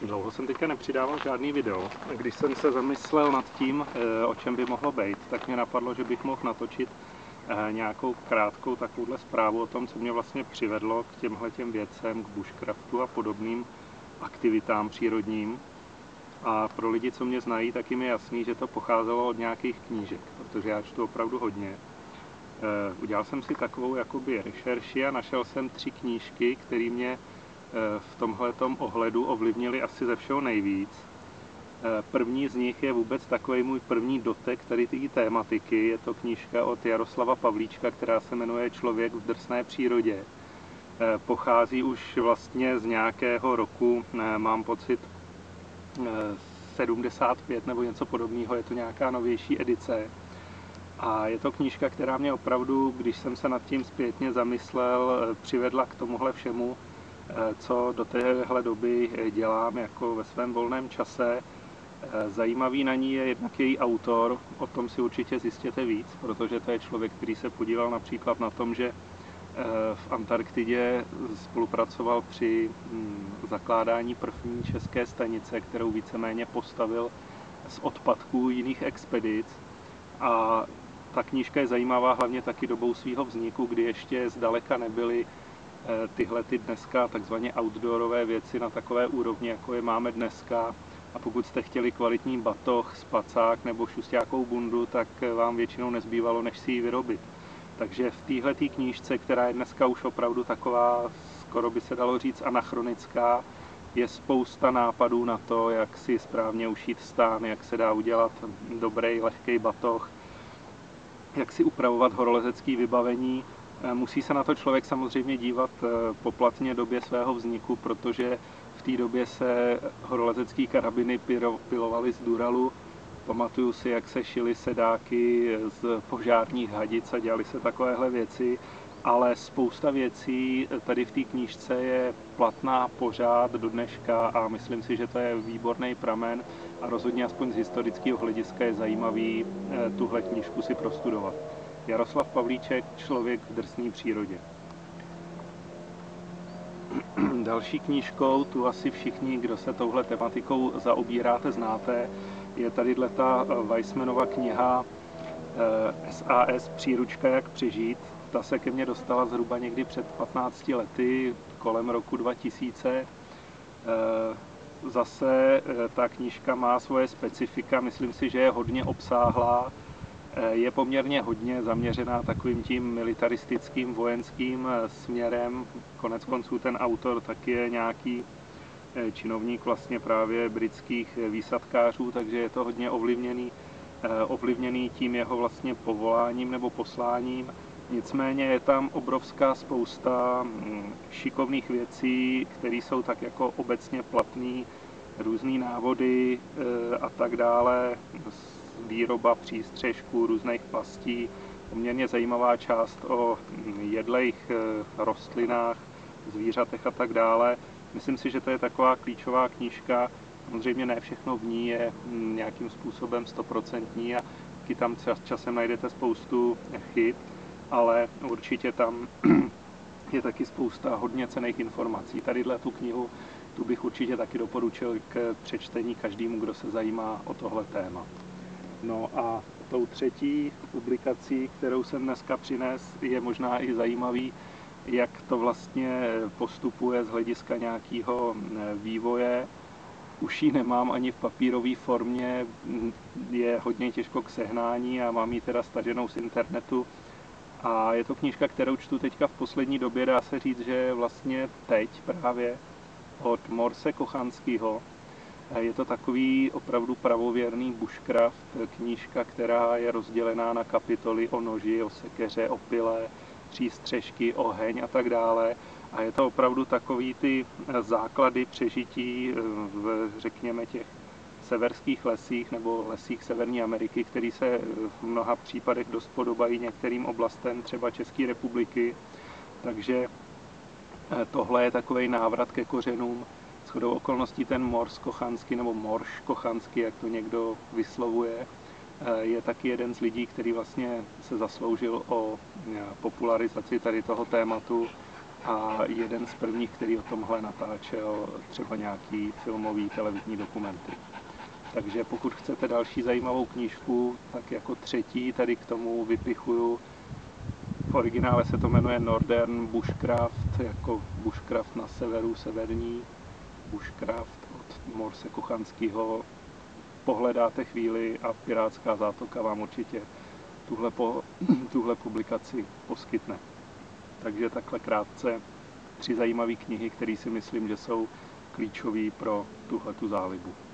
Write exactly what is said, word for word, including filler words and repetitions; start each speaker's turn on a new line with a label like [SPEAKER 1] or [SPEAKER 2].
[SPEAKER 1] Dlouho jsem teďka nepřidával žádný video. Když jsem se zamyslel nad tím, o čem by mohlo být, tak mě napadlo, že bych mohl natočit nějakou krátkou takovouhle zprávu o tom, co mě vlastně přivedlo k těmhletěm věcem, k bushcraftu a podobným aktivitám přírodním. A pro lidi, co mě znají, tak jim je jasný, že to pocházelo od nějakých knížek, protože já čtu opravdu hodně. Udělal jsem si takovou jakoby rešerši a našel jsem tři knížky, které mě v tomhletom ohledu ovlivnily asi ze všeho nejvíc. První z nich je vůbec takový můj první dotek tady té tématiky. Je to knížka od Jaroslava Pavlíčka, která se jmenuje Člověk v drsné přírodě. Pochází už vlastně z nějakého roku, mám pocit, sedmdesát pět nebo něco podobného, je to nějaká novější edice. A je to knížka, která mě opravdu, když jsem se nad tím zpětně zamyslel, přivedla k tomuhle všemu, co do téhle doby dělám jako ve svém volném čase. Zajímavý na ní je jednak její autor, o tom si určitě zjistěte víc, protože to je člověk, který se podílel například na tom, že v Antarktidě spolupracoval při zakládání první české stanice, kterou víceméně postavil z odpadků jiných expedic. A ta knížka je zajímavá hlavně taky dobou svého vzniku, kdy ještě zdaleka nebyly tyhle ty dneska takzvaně outdoorové věci na takové úrovni, jako je máme dneska. A pokud jste chtěli kvalitní batoh, spacák nebo šusťákou bundu, tak vám většinou nezbývalo, než si ji vyrobit. Takže v téhletý knížce, která je dneska už opravdu taková, skoro by se dalo říct anachronická, je spousta nápadů na to, jak si správně ušít stán, jak se dá udělat dobrý, lehký batoh, jak si upravovat horolezecké vybavení. Musí se na to člověk samozřejmě dívat poplatně době svého vzniku, protože v té době se horolezecké karabiny pilovaly z duralu. Pamatuju si, jak se šily sedáky z požárních hadic a dělaly se takovéhle věci, ale spousta věcí tady v té knížce je platná pořád do dneška a myslím si, že to je výborný pramen a rozhodně aspoň z historického hlediska je zajímavý tuhle knížku si prostudovat. Jaroslav Pavlíček, Člověk v drsné přírodě. Další knížkou, tu asi všichni, kdo se touhle tematikou zaobíráte, znáte, je tady ta Weissmanova kniha S A S Příručka, jak přežít. Ta se ke mně dostala zhruba někdy před patnácti lety, kolem roku dva tisíce. Zase ta knížka má svoje specifika, myslím si, že je hodně obsáhlá. Je poměrně hodně zaměřená takovým tím militaristickým vojenským směrem. Konec konců ten autor taky je nějaký činovník vlastně právě britských výsadkářů, takže je to hodně ovlivněný, ovlivněný tím jeho vlastně povoláním nebo posláním. Nicméně je tam obrovská spousta šikovných věcí, které jsou tak jako obecně platné, různý návody a tak dále, výroba přístřežků, různých pastí, poměrně zajímavá část o jedlejch rostlinách, zvířatech a tak dále. Myslím si, že to je taková klíčová knížka. Samozřejmě ne všechno v ní je nějakým způsobem stoprocentní a taky tam časem najdete spoustu chyb, ale určitě tam je taky spousta hodně cenných informací. Tadyhle tu knihu tu bych určitě taky doporučil k přečtení každému, kdo se zajímá o tohle téma. No a tou třetí publikací, kterou jsem dneska přines, je možná i zajímavý, jak to vlastně postupuje z hlediska nějakého vývoje. Už ji nemám ani v papírové formě, je hodně těžko k sehnání a mám ji teda staženou z internetu. A je to knížka, kterou čtu teďka v poslední době, dá se říct, že vlastně teď právě od Morse Kochanského. Je to takový opravdu pravověrný bushcraft, knížka, která je rozdělená na kapitoly o noži, o sekeře, o pile, přístřežky, oheň a tak dále. A je to opravdu takový ty základy přežití v, řekněme, těch severských lesích nebo lesích Severní Ameriky, které se v mnoha případech dost podobají některým oblastem třeba České republiky. Takže tohle je takový návrat ke kořenům. Shodou okolností ten Morse Kochanský nebo Morš Kochanský, jak to někdo vyslovuje, je taky jeden z lidí, který vlastně se zasloužil o popularizaci tady toho tématu. a jeden z prvních, který o tomhle natáčel třeba nějaký filmový televizní dokumenty. Takže pokud chcete další zajímavou knížku, tak jako třetí tady k tomu vypichuju. V originále se to jmenuje Northern Bushcraft, jako bushcraft na severu, severní bushcraft od Morse Kochanského. Pohledáte chvíli a Pirátská zátoka vám určitě tuhle, po, tuhle publikaci poskytne. Takže takhle krátce tři zajímavé knihy, které si myslím, že jsou klíčové pro tuhletu zálibu.